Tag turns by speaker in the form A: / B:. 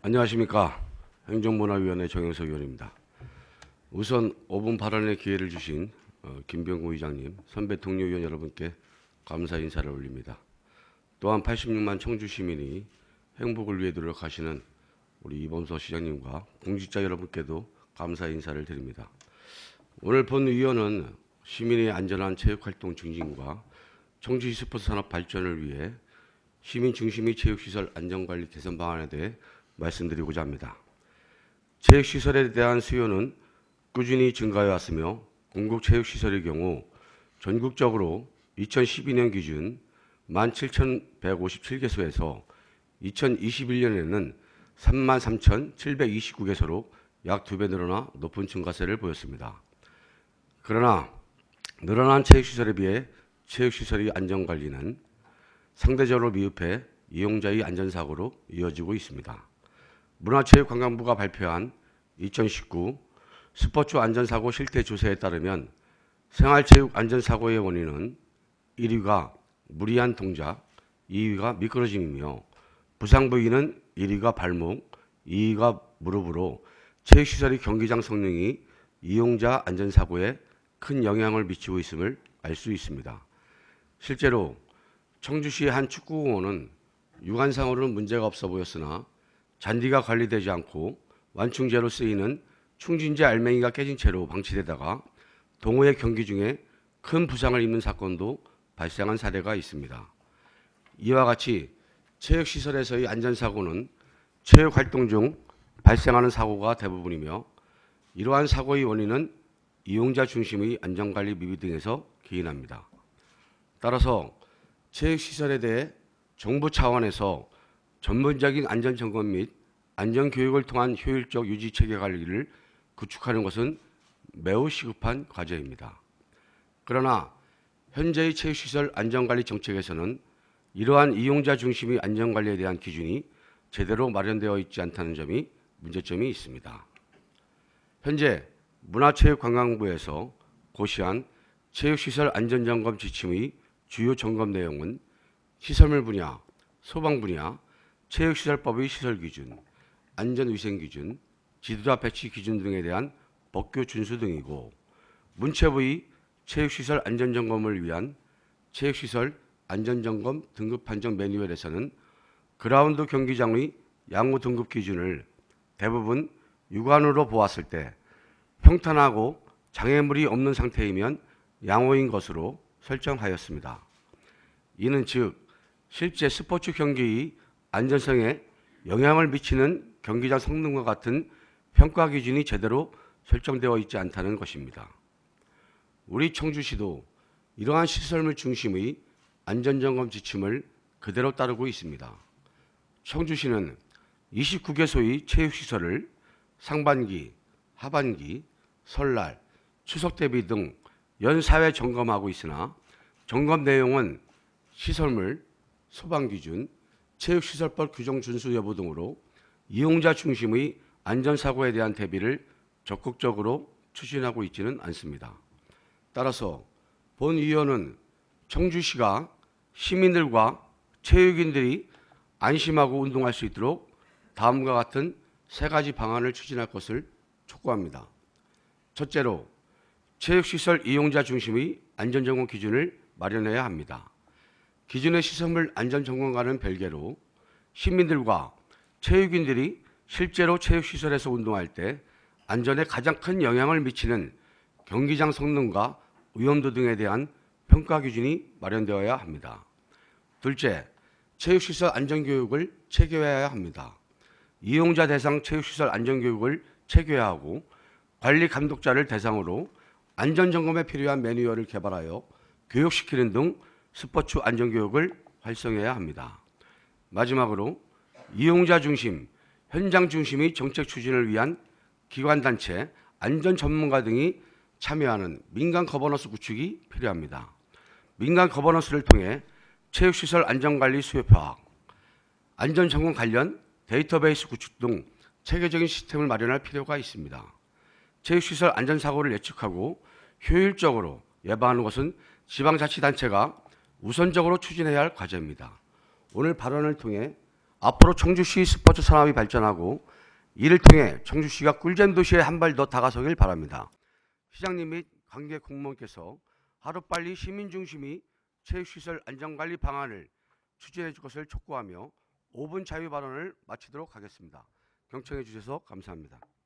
A: 안녕하십니까. 행정문화위원회 정영석 의원입니다. 우선 5분 발언의 기회를 주신 김병구 의장님, 선배 동료 의원 여러분께 감사 인사를 올립니다. 또한 86만 청주 시민이 행복을 위해 노력하시는 우리 이범서 시장님과 공직자 여러분께도 감사 인사를 드립니다. 오늘 본 의원은 시민의 안전한 체육활동 증진과 청주시 스포츠 산업 발전을 위해 시민 중심의 체육시설 안전관리 개선 방안에 대해 말씀드리고자 합니다. 체육시설에 대한 수요는 꾸준히 증가해 왔으며 공공체육시설의 경우 전국적으로 2012년 기준 17,157개소에서 2021년에는 33,729개소로 약 2배 늘어나 높은 증가세를 보였습니다. 그러나 늘어난 체육시설에 비해 체육시설의 안전관리는 상대적으로 미흡해 이용자의 안전사고로 이어지고 있습니다. 문화체육관광부가 발표한 2019 스포츠 안전사고 실태조사에 따르면 생활체육 안전사고의 원인은 1위가 무리한 동작, 2위가 미끄러짐이며 부상 부위는 1위가 발목, 2위가 무릎으로 체육시설의 경기장 성능이 이용자 안전사고에 큰 영향을 미치고 있음을 알 수 있습니다. 실제로 청주시의 한 축구공원은 육안상으로는 문제가 없어 보였으나 잔디가 관리되지 않고 완충제로 쓰이는 충진제 알맹이가 깨진 채로 방치되다가 동호회 경기 중에 큰 부상을 입는 사건도 발생한 사례가 있습니다. 이와 같이 체육시설에서의 안전사고는 체육활동 중 발생하는 사고가 대부분이며 이러한 사고의 원인은 이용자 중심의 안전관리 미비 등에서 기인합니다. 따라서 체육시설에 대해 정부 차원에서 전문적인 안전점검 및 안전교육을 통한 효율적 유지체계 관리를 구축하는 것은 매우 시급한 과제입니다. 그러나 현재의 체육시설 안전관리 정책에서는 이러한 이용자 중심의 안전관리에 대한 기준이 제대로 마련되어 있지 않다는 점이 문제점이 있습니다. 현재 문화체육관광부에서 고시한 체육시설 안전점검 지침의 주요 점검 내용은 시설물 분야, 소방 분야, 체육시설법의 시설기준, 안전위생기준, 지도자 배치 기준 등에 대한 법규 준수 등이고 문체부의 체육시설 안전점검을 위한 체육시설 안전점검 등급 판정 매뉴얼에서는 그라운드 경기장의 양호 등급 기준을 대부분 육안으로 보았을 때 평탄하고 장애물이 없는 상태이면 양호인 것으로 설정하였습니다. 이는 즉 실제 스포츠 경기의 안전성에 영향을 미치는 경기장 성능과 같은 평가 기준이 제대로 설정되어 있지 않다는 것입니다. 우리 청주시도 이러한 시설물 중심의 안전점검 지침을 그대로 따르고 있습니다. 청주시는 29개소의 체육시설을 상반기, 하반기, 설날, 추석 대비 등 연사회 점검하고 있으나 점검 내용은 시설물, 소방기준, 체육시설법 규정 준수 여부 등으로 이용자 중심의 안전사고에 대한 대비를 적극적으로 추진하고 있지는 않습니다. 따라서 본 위원은 청주시가 시민들과 체육인들이 안심하고 운동할 수 있도록 다음과 같은 3가지 방안을 추진할 것을 촉구합니다. 첫째로 체육시설 이용자 중심의 안전점검 기준을 마련해야 합니다. 기존의 시설물 안전점검과는 별개로 시민들과 체육인들이 실제로 체육시설에서 운동할 때 안전에 가장 큰 영향을 미치는 경기장 성능과 위험도 등에 대한 평가 기준이 마련되어야 합니다. 둘째, 체육시설 안전교육을 체계화해야 합니다. 이용자 대상 체육시설 안전교육을 체계화하고 관리 감독자를 대상으로 안전점검에 필요한 매뉴얼을 개발하여 교육시키는 등 스포츠 안전교육을 활성화해야 합니다. 마지막으로 이용자 중심, 현장 중심의 정책 추진을 위한 기관단체, 안전전문가 등이 참여하는 민간 거버넌스 구축이 필요합니다. 민간 거버넌스를 통해 체육시설 안전관리 수요 파악, 안전점검 관련 데이터베이스 구축 등 체계적인 시스템을 마련할 필요가 있습니다. 체육시설 안전사고를 예측하고 효율적으로 예방하는 것은 지방자치단체가 우선적으로 추진해야 할 과제입니다. 오늘 발언을 통해 앞으로 청주시 스포츠 산업이 발전하고 이를 통해 청주시가 꿀잼 도시에 한 발 더 다가서길 바랍니다. 시장님 및 관계 공무원께서 하루빨리 시민 중심의 체육시설 안전관리 방안을 추진해 줄 것을 촉구하며 5분 자유 발언을 마치도록 하겠습니다. 경청해 주셔서 감사합니다.